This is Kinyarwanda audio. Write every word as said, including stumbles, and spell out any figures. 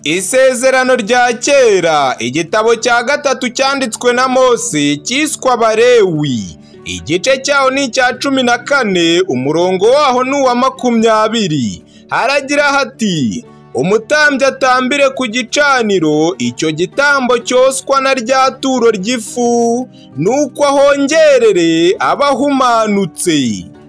Isezerano rya kera, igitabo cya gatatu cyanditswe na Mose cyiswe Abalewi, igice cyaho ni icya cumi na kane, umurongo waho ni uwa makumyabiri. Haragira hati: umutambyi atambire ku gicaniro, icyo gitambo cyoswa na rya turo ry'ifu, nuko ahongerere aba ahumanutse.